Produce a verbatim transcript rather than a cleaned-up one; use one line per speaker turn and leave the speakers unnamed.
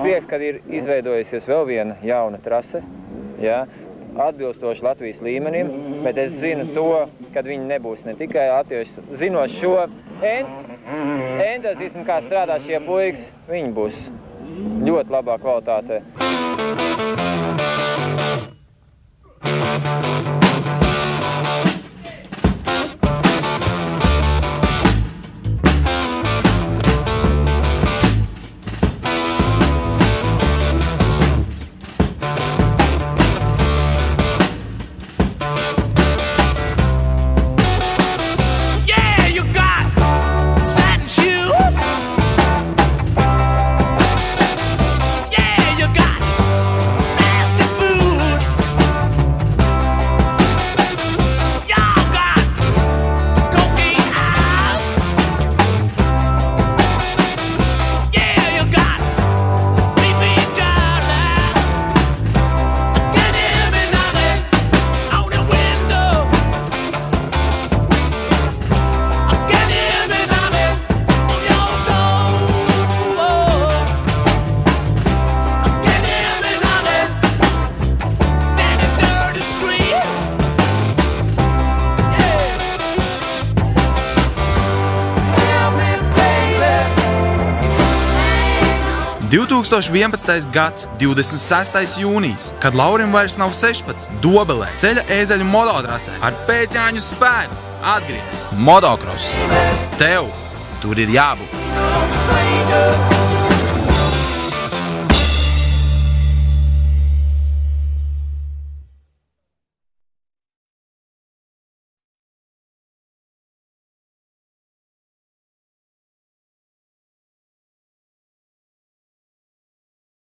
prieks, kad ir izveidojusies vēl viena jauna trase, jā, atbilstoši Latvijas līmenim, bet es zinu to, kad viņi nebūs ne tikai latvieši. Zinot šo entuziasmu, kā strādā šie puikas, viņi būs ļoti labā kvalitātē.
divtūkstoš vienpadsmitais gads, divdesmit sestais jūnijas, kad Laurim vairs nav sešpadsmit, Dobelē ceļa ēzeļu mototrasē ar pēcjāņu spēku atgriežas motokross. Tev tur ir jābūt.